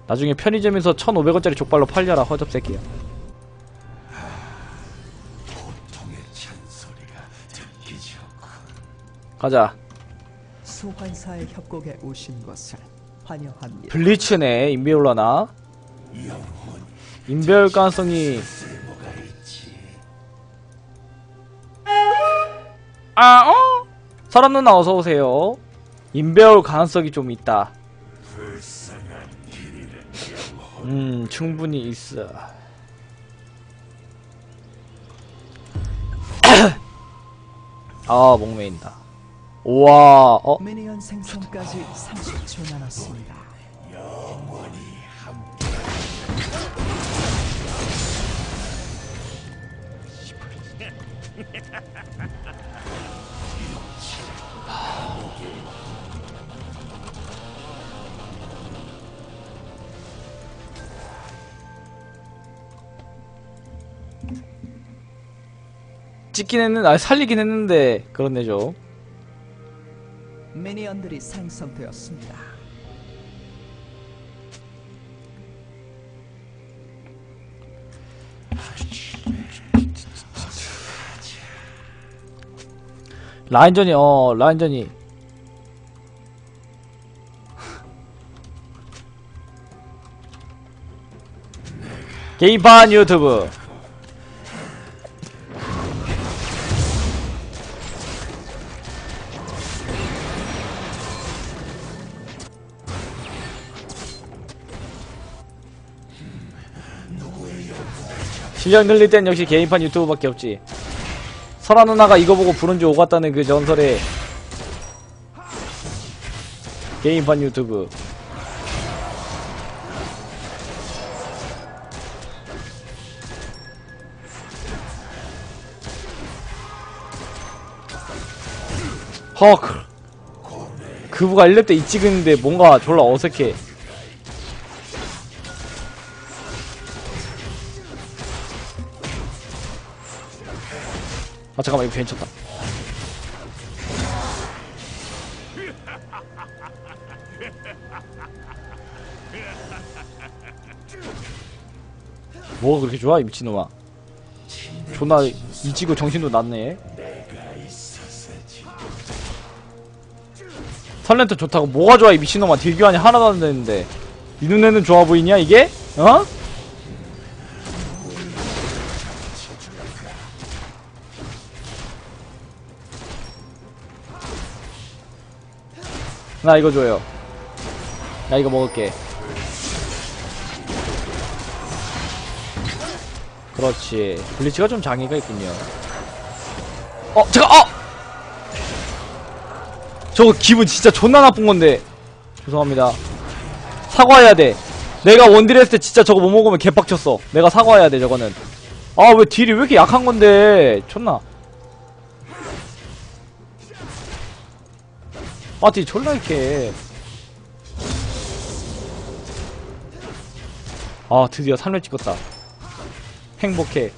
나중에 편의점에서 1,500원짜리 족발로 팔려라 허접 새끼야. 가자. 소환사의 협곡에 오신 것을 환영합니다. 블리츠네. 인베 올라나? 인베올 가능성이 사람 누나 어서오세요. 인베올 가능성이 좀 있다. 충분히 있어. 아, 목 메인다. 우와, 미니언 생성까지 30초 남았습니다. 찍긴 했는데, 살리긴 했는데, 그렇네, 좀. 미니언들이 생성되었습니다. 라인전이, 라인전이. 게임판 유튜브. 실력 늘릴 땐 역시 게임판 유튜브밖에 없지. 설아 누나가 이거 보고 부른 줄 오갔다는 그 전설의 게임판 유튜브. 헉, 그부가 1렙 때 이 찍은데 뭔가 졸라 어색해. 아 잠깐만, 이거 괜찮다. 뭐가 그렇게 좋아 이 미친놈아. 존나 이지고 정신도 났네. 설렌터 좋다고 뭐가 좋아 이 미친놈아. 딜교환이 하나도 안 되는데 이 눈에는 좋아 보이냐 이게? 어? 나 이거 줘요. 나 이거 먹을게. 그렇지. 블리츠가 좀 장애가 있군요. 잠깐! 저거 기분 진짜 존나 나쁜 건데. 죄송합니다. 사과해야 돼. 내가 원딜 했을 때 진짜 저거 못 먹으면 개빡쳤어. 내가 사과해야 돼, 저거는. 아, 왜 딜이 왜 이렇게 약한 건데. 존나. 아, 딜 졸라 이렇게. 아, 드디어 3렙 찍었다. 행복해.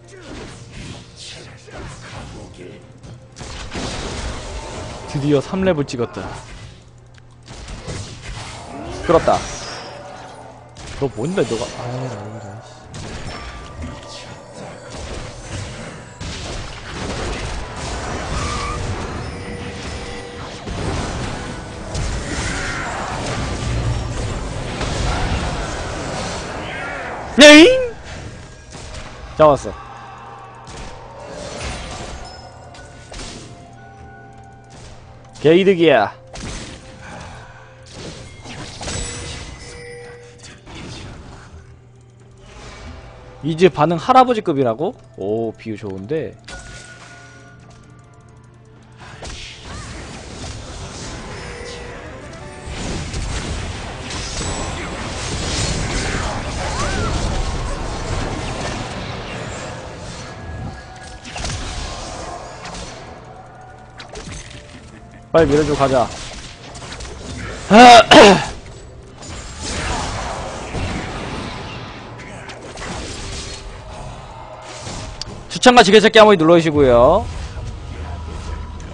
드디어 3렙을 찍었다. 끌었다. 너 뭔데 너가. 네잉! 잡았어. 개이득이야. 이제 반응 할아버지급이라고? 오, 비유 좋은데. 빨리 밀어주고 가자. 추천과 지게찾기 한번 눌러주시고요.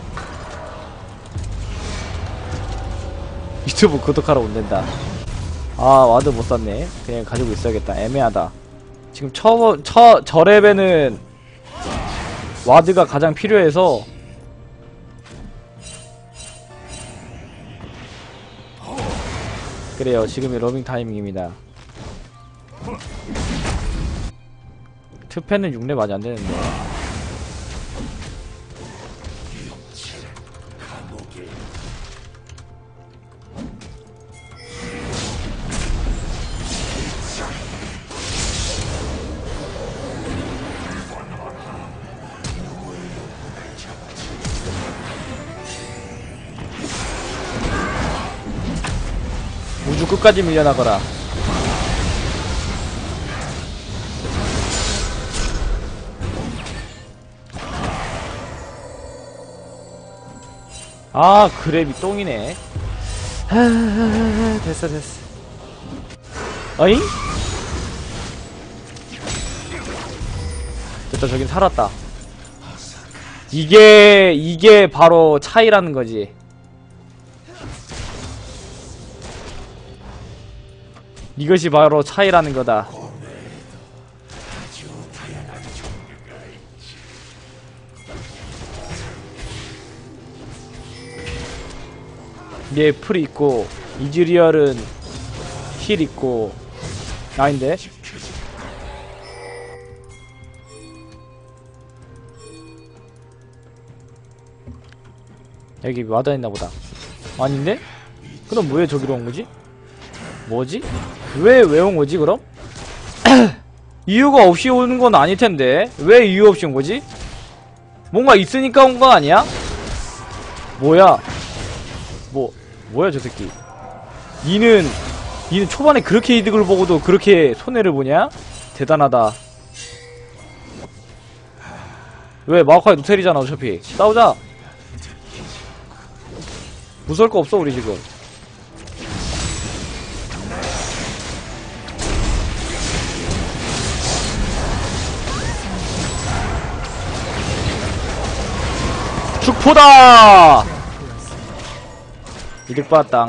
유튜브 구독하러 온댄다. 아 와드 못 샀네. 그냥 가지고 있어야겠다. 애매하다. 지금 저 랩에는 와드가 가장 필요해서. 그래요, 지금이 로밍 타이밍입니다. 투패는 6렙 아직 안되는데. 우주 끝까지 밀려나거라. 아 그랩이 똥이네. 됐어. 어잉? 됐다. 저긴 살았다. 이게 바로 차이라는 거지. 이것이 바로 차이라는 거다. 얘 풀 있고 이즈리얼은 힐 있고. 아닌데? 여기 와다 있나보다. 아닌데? 그럼 왜 저기로 온거지? 뭐지? 왜 온거지 그럼? 이유가 없이 오는 건 아닐텐데 왜 이유 없이 온거지? 뭔가 있으니까 온 거 아니야? 뭐야 저 새끼. 니는 초반에 그렇게 이득을 보고도 그렇게 손해를 보냐? 대단하다. 왜? 마오카이 노텔이잖아 어차피. 싸우자. 무서울 거 없어 우리 지금. 축포다! 이득 봤당.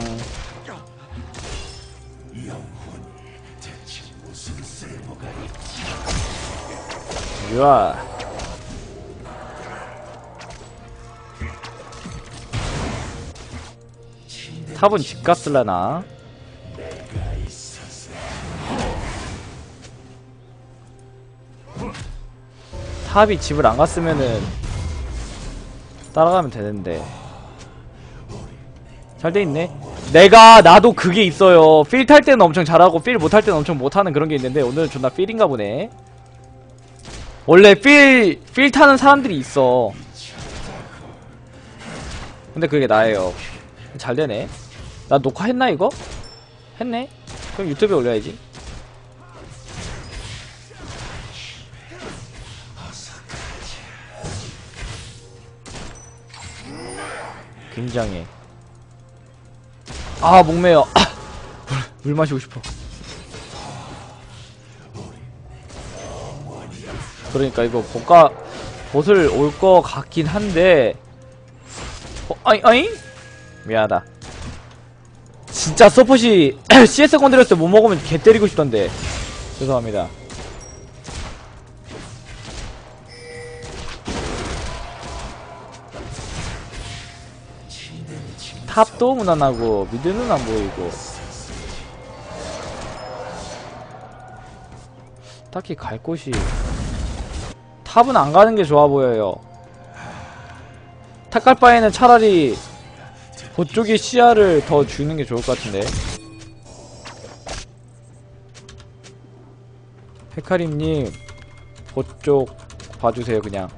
이야. 탑은 집 갔을라나? 탑이 집을 안 갔으면은 따라가면 되는데. 잘 돼있네. 나도 그게 있어요. 필 탈 때는 엄청 잘하고 필 못 탈 때는 엄청 못하는 그런 게 있는데 오늘은 존나 필인가 보네. 원래 필 타는 사람들이 있어. 근데 그게 나예요. 잘 되네. 나 녹화했나 이거? 했네? 그럼 유튜브에 올려야지. 굉장해. 아 목매여. 물 마시고 싶어. 그러니까 이거 봇을 올 거 같긴 한데. 아잉? 미안하다. 진짜 서폿이 CS 건드렸을 때 못 먹으면 개 때리고 싶던데. 죄송합니다. 탑도 무난하고 미드는 안 보이고. 딱히 갈 곳이. 탑은 안 가는 게 좋아 보여요. 탑 갈 바에는 차라리 그쪽에 시야를 더 주는 게 좋을 것 같은데. 헤카림님 그쪽 봐주세요 그냥.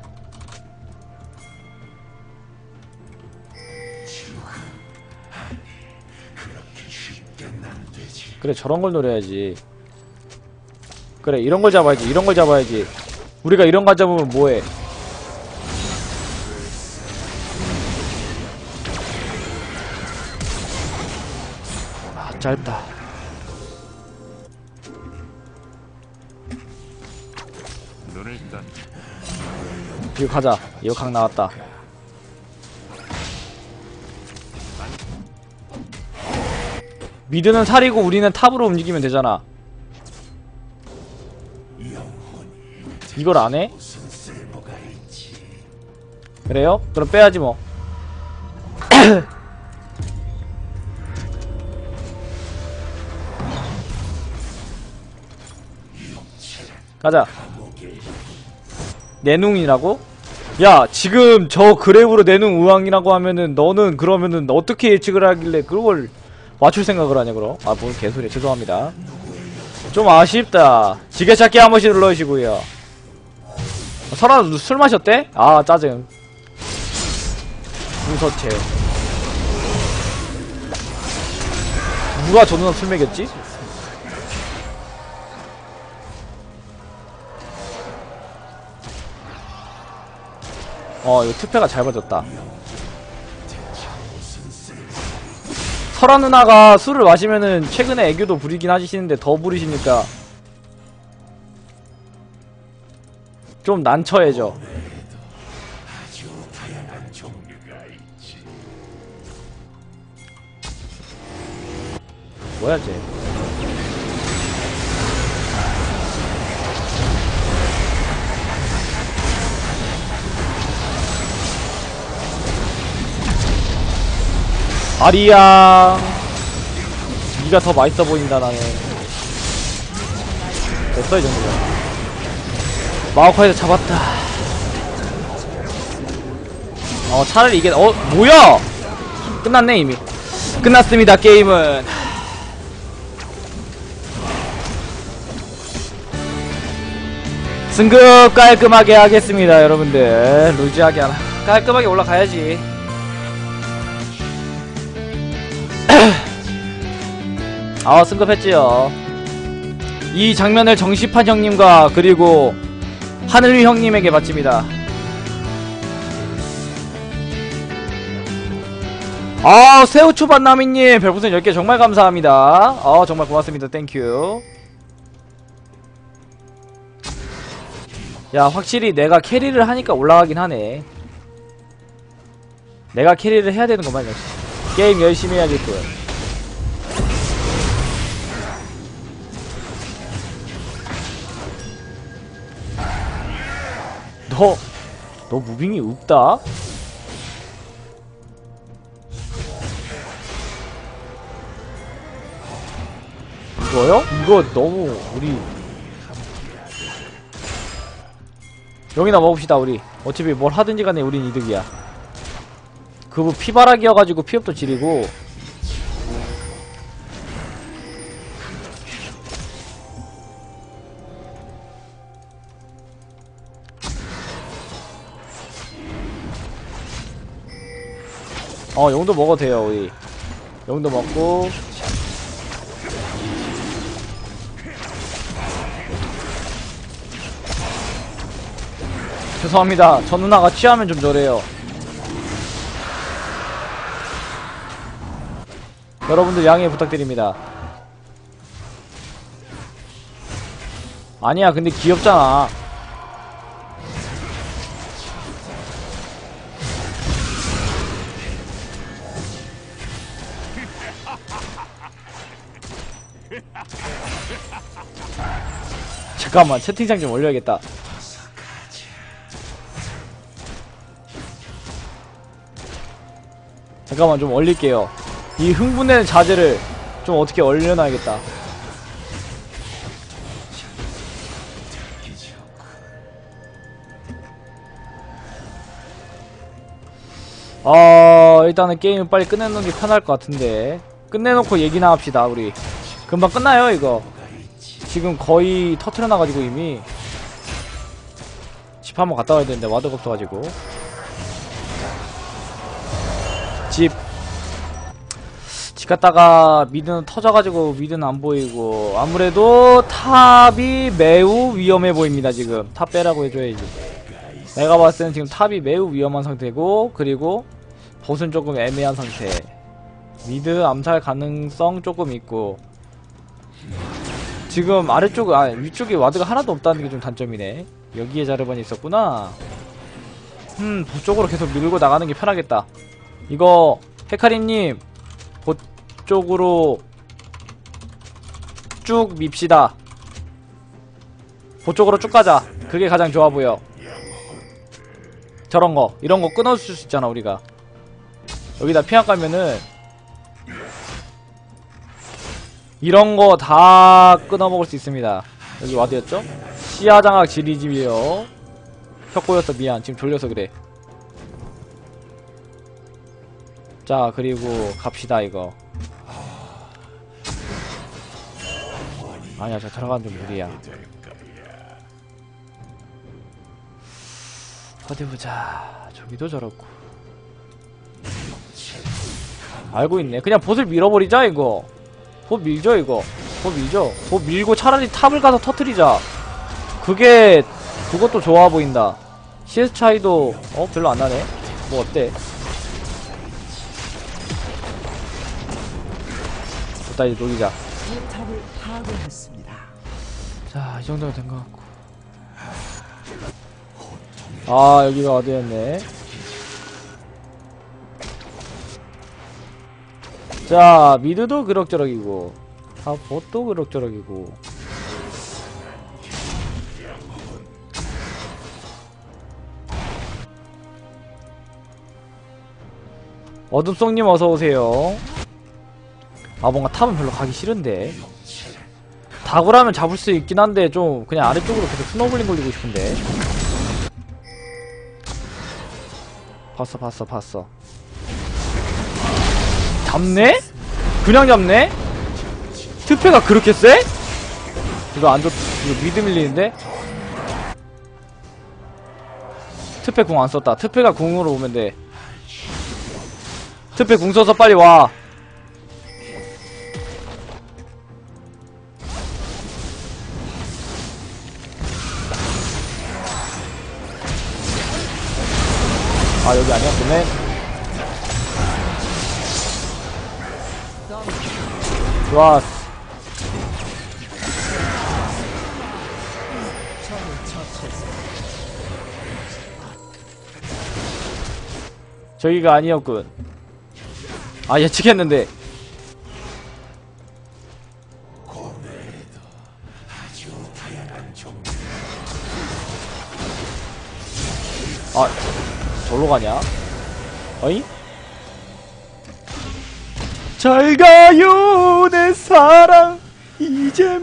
그래 저런 걸 노려야지. 그래 이런 걸 잡아야지. 이런 걸 잡아야지. 우리가 이런 거 잡으면 뭐해? 아 짧다. 이거 가자. 이거 각 나왔다. 미드는 살이고 우리는 탑으로 움직이면 되잖아. 이걸 안 해? 그래요? 그럼 빼야지 뭐. 가자. 내능이라고? 야, 지금 저 그랩으로 내능 의왕이라고 하면은 너는 그러면은 어떻게 예측을 하길래 그걸 맞출 생각을 하냐 그럼? 아, 뭔 개소리야. 죄송합니다. 좀 아쉽다. 지게찾기 한 번씩 눌러주시고요. 설아 술 마셨대? 아, 짜증. 무서체. 누가 저 누나 술 먹였지? 이거 투패가 잘 맞았다. 설아 누나가 술을 마시면은 최근에 애교도 부리긴 하시는데 더 부리시니까 좀 난처해져. 뭐야 쟤. 아리야, 니가 더 맛있어 보인다. 나는 됐어 이 정도면. 마오카이도 잡았다. 차라리 이게 뭐야. 끝났네. 이미 끝났습니다 게임은. 승급 깔끔하게 하겠습니다 여러분들. 루즈하게 하나 깔끔하게 올라가야지. 승급했지요. 이 장면을 정시판 형님과 그리고 하늘위 형님에게 바칩니다. 새우초밥나미님 별풍선 10개 정말 감사합니다. 정말 고맙습니다. 땡큐. 야, 확실히 내가 캐리를 하니까 올라가긴 하네. 내가 캐리를 해야 되는 것만. 역시 게임 열심히 해야겠고요. 너 무빙이 없다? 이거요? 이거 너무 우리 여기나 먹읍시다. 우리 어차피 뭘 하든지 간에 우린 이득이야. 그부 피바락이어가지고 피업도 지리고. 용도 먹어도 돼요. 우리 용도 먹고. 죄송합니다. 저 누나가 취하면 좀 저래요. 여러분들 양해 부탁드립니다. 아니야, 근데 귀엽잖아. 잠깐만, 채팅창 좀 올려야겠다. 잠깐만, 좀 올릴게요. 이 흥분되는 자제를 좀 어떻게 올려놔야겠다. 일단은 게임은 빨리 끝내놓는 게 편할 것 같은데. 끝내놓고 얘기나 합시다. 우리 금방 끝나요 이거. 지금 거의 터트려놔가지고 이미. 집 한번 갔다 와야 되는데 와드가 없어가지고. 집 갔다가 미드는 터져가지고 미드는 안 보이고. 아무래도 탑이 매우 위험해 보입니다. 지금 탑 빼라고 해줘야지. 내가 봤을 때는 지금 탑이 매우 위험한 상태고, 그리고 보스는 조금 애매한 상태. 미드 암살 가능성 조금 있고. 지금 아래쪽, 위쪽에 와드가 하나도 없다는 게 좀 단점이네. 여기에 자르반이 있었구나. 보쪽으로 계속 밀고 나가는 게 편하겠다. 이거 헤카림님 보쪽으로 쭉 밉시다. 그쪽으로 쭉 가자. 그게 가장 좋아 보여. 저런거 이런거 끊어줄 수 있잖아 우리가. 여기다 피한 깔면은 이런거 다 끊어먹을 수 있습니다. 여기 와드였죠? 시야장악 지리집이요. 혀 꼬였어. 미안. 지금 졸려서 그래. 자 그리고 갑시다 이거. 아니야 저 들어가면 좀 무리야. 어디 보자. 저기도 저렇고. 알고 있네. 그냥 봇을 밀어버리자 이거. 봇 밀죠 이거. 봇 밀죠. 봇 밀고 차라리 탑을 가서 터트리자. 그것도 좋아 보인다. CS 차이도 별로 안 나네. 뭐 어때? 좋다. 이제 녹이자. 탑을 파괴했습니다. 자, 이 정도면 된 것 같고. 아, 여기가 어디였네. 자, 미드도 그럭저럭이고, 봇도 그럭저럭이고. 어둠송님 어서오세요. 아, 뭔가 탑은 별로 가기 싫은데. 다구라면 잡을 수 있긴 한데 좀 그냥 아래쪽으로 계속 스노블링 걸리고 싶은데. 봤어. 잡네? 그냥 잡네? 트페가 그렇게 세? 이거 이거 미드 밀리는데? 트페 궁 안 썼다. 트페가 궁으로 오면 돼. 트페 궁 써서 빨리 와. 아 여기 아니야? 보네. 좋았어. 저기가 아니었군. 아 예측했는데. 아 절로 가냐? 어이? 잘 가요 내 사랑 이젠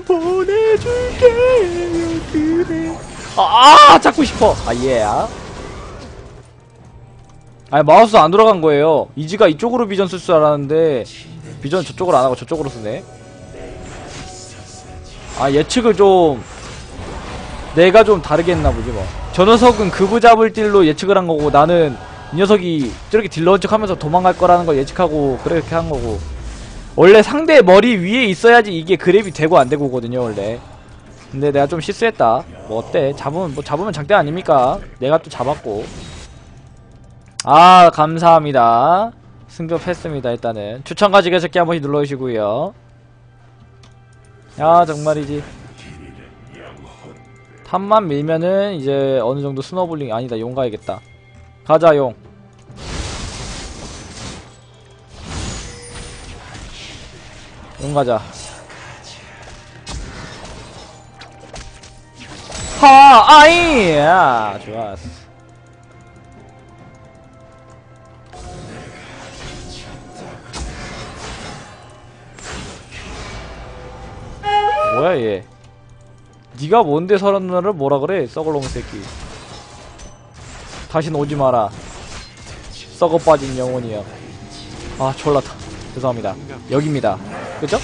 보내줄게요 그대. 잡고 싶어. 예야. 아니 마우스 안 돌아간 거예요. 이지가 이쪽으로 비전 쓸 줄 알았는데 비전 저쪽으로 안 하고 저쪽으로 쓰네. 예측을 좀 내가 좀 다르게 했나 보지 뭐. 저 녀석은 그부 잡을 딜로 예측을 한 거고 나는 이 녀석이 저렇게 딜러운 척 하면서 도망갈 거라는 걸 예측하고 그렇게 한 거고. 원래 상대 머리 위에 있어야지 이게 그랩이 되고 안 되고거든요 원래. 근데 내가 좀 실수했다. 뭐 어때? 잡으면 장대 아닙니까? 내가 또 잡았고. 감사합니다. 승급했습니다. 일단은 추천과 지게찾기 한 번씩 눌러주시고요. 야 정말이지. 탑만 밀면은 이제 어느정도 스노블링. 아니다 용 가야겠다. 가자 용. 용 가자. 아이야 좋았어. 뭐야 얘. 니가 뭔데 서른 누나를 뭐라 그래? 썩을놈 새끼. 다신 오지 마라. 썩어 빠진 영혼이여. 졸라다. 죄송합니다. 여기입니다. 그죠?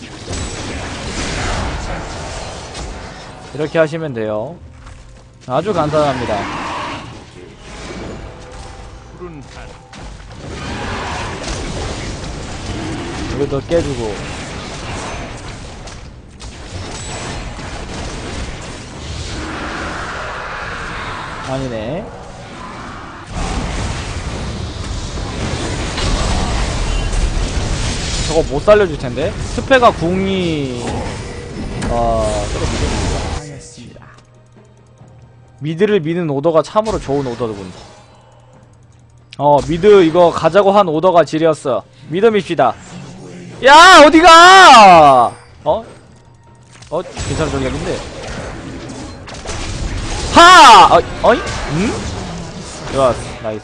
이렇게 하시면 돼요. 아주 간단합니다. 이것도 깨주고. 아니네. 저거 못 살려줄 텐데. 스페가 궁이 저거 미드입니다. 미드를 미는 오더가 참으로 좋은 오더군. 미드 이거 가자고 한 오더가 지렸어. 미드 밉시다. 야 어디가? 괜찮은 전략인데. 하! 어이? 좋았어. 나이스.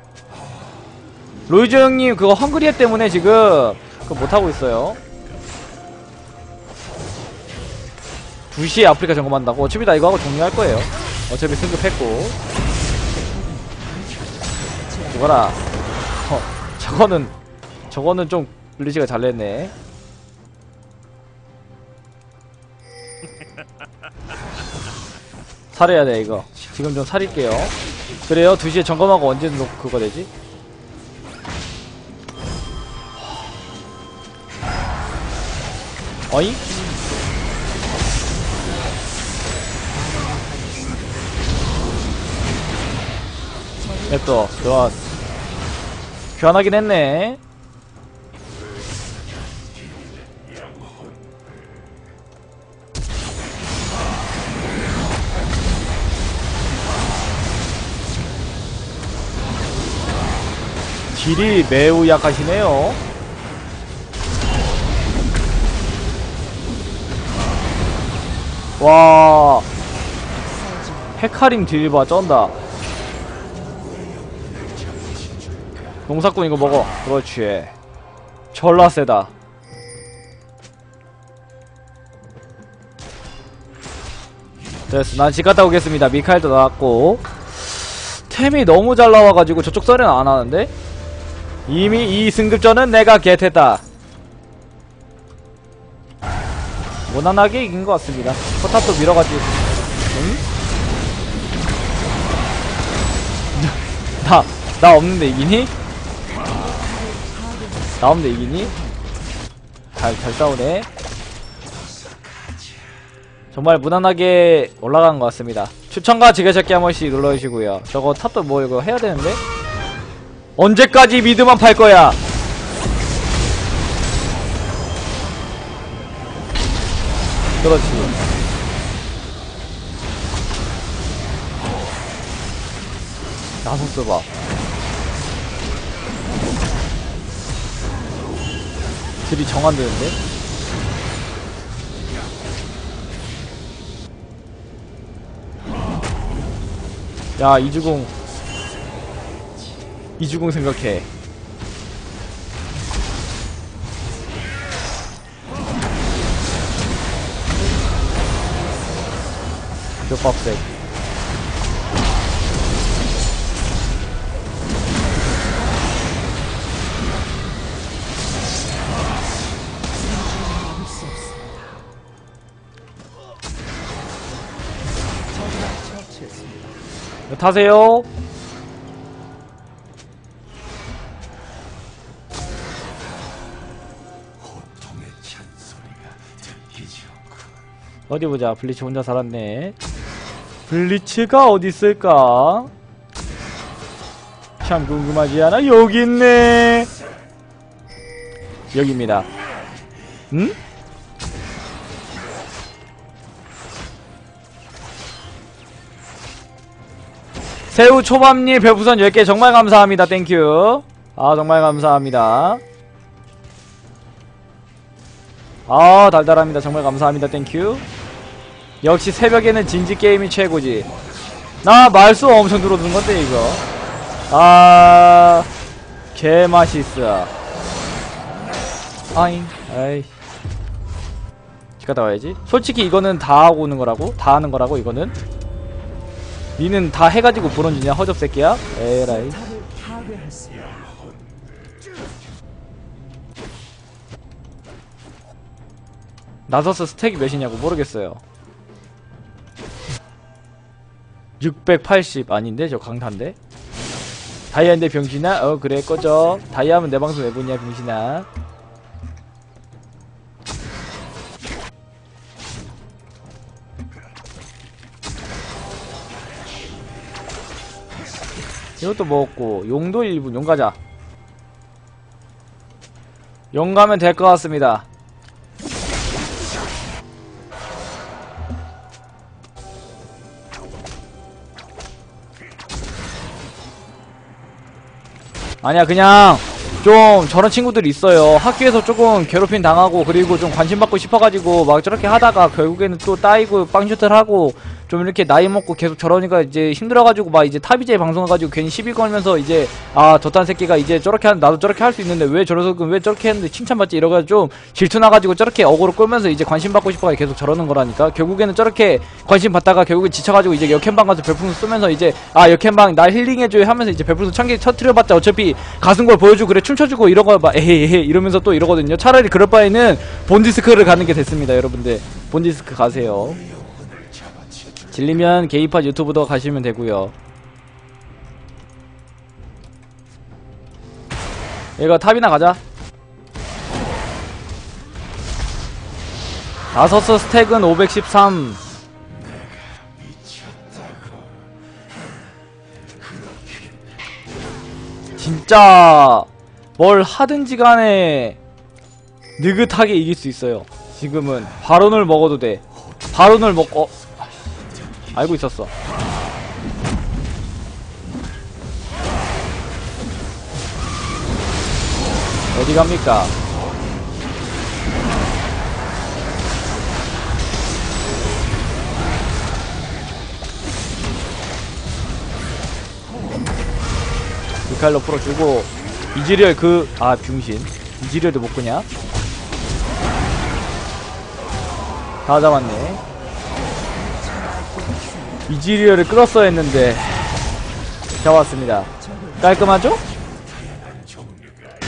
로이즈 형님, 그거 헝그리에 때문에 지금, 그거 못하고 있어요. 2시에 아프리카 점검한다고? 어차피 나 이거 하고 종료할 거예요. 어차피 승급했고. 죽어라. 저거는 좀, 블리치가 잘 냈네. 살해야 돼, 이거. 지금 좀 살릴게요. 그래요? 2시에 점검하고 언제 그거 되지? 어이? 냅둬. 좋았어. 교환하긴 했네. 딜이 매우 약하시네요. 와, 헤카림 딜 봐, 쩐다. 농사꾼 이거 먹어. 그렇지. 졸라 세다. 됐어. 난 집 갔다 오겠습니다. 미카엘도 나왔고. 템이 너무 잘 나와가지고 저쪽 썰에는 안 하는데? 이미 이 승급전은 내가 겟했다. 무난하게 이긴 것 같습니다. 포탑도 밀어가지고. 응? 나 없는데 이기니? 나 없는데 이기니? 잘 싸우네. 정말 무난하게 올라간 것 같습니다. 추천과 지게찾기 한 번씩 눌러주시고요. 저거 탑도 뭐 이거 해야 되는데? 언제까지 미드만 팔 거야? 그렇지. 나서 써봐. 딜이 정 안 되는데? 야, 이주공 생각해. 교밥색. 타세요. 어디 보자. 블리츠 혼자 살았네. 블리츠가 어디 있을까? 참 궁금하지 않아? 여기 있네. 여기입니다. 응? 새우 초밥님 별풍선 10개 정말 감사합니다. 땡큐. 아, 정말 감사합니다. 아, 달달합니다. 정말 감사합니다. 땡큐. 역시 새벽에는 진지게임이 최고지. 나 말수 엄청 들어두는 건데 이거. 아, 개맛있어. 아잉. 아이, 집 갔다 와야지. 솔직히 이거는 다 하고 오는 거라고? 다 하는 거라고 이거는? 니는 다 해가지고 브론즈냐 허접 새끼야? 에라이. 나서스 스택이 몇이냐고 모르겠어요. 680 아닌데? 저 강탄데? 다이아인데 병신아? 그래 꺼져. 다이아면 내 방송 왜 보냐 병신아. 이것도 먹었고 용도 1분. 용 가자. 용 가면 될 것 같습니다. 아니야, 그냥 좀 저런 친구들이 있어요. 학교에서 조금 괴롭힘 당하고 그리고 좀 관심 받고 싶어가지고 막 저렇게 하다가 결국에는 또 따이고 빵슛을 하고 좀 이렇게 나이 먹고 계속 저러니까 이제 힘들어가지고 막 이제 탑이제 방송해가지고 괜히 시비 걸면서 이제 아 저딴 새끼가 이제 저렇게 하는 나도 저렇게 할 수 있는데 왜 저러서 왜 저렇게 했는데 칭찬받지 이러가지고 좀 질투 나가지고 저렇게 어그로 끌면서 이제 관심 받고 싶어가지고 계속 저러는 거라니까. 결국에는 저렇게 관심 받다가 결국에 지쳐가지고 이제 역행방 가서 별풍선 쏘면서 이제 아 역행방 날 힐링해줘요 하면서 이제 별풍선 1000개 터트려봤자 어차피 가슴걸 보여주고 그래 춤춰주고 이런 거 막 에헤이 이러면서 또 이러거든요. 차라리 그럴 바에는 본디스크를 가는 게 됐습니다. 여러분들 본디스크 가세요. 질리면 게이팟 유튜브도 가시면 되고요. 얘가 탑이나 가자. 아서스 스택은 513. 진짜 뭘 하든지 간에 느긋하게 이길 수 있어요. 지금은 바론을 먹어도 돼. 바론을 먹고 알고 있었어. 어디 갑니까? 미칼로 풀어주고 이즈리얼 병신 이즈리얼도 못 끄냐? 다 잡았네. 이즈리얼을 끌었어야 했는데 잡았습니다. 깔끔하죠?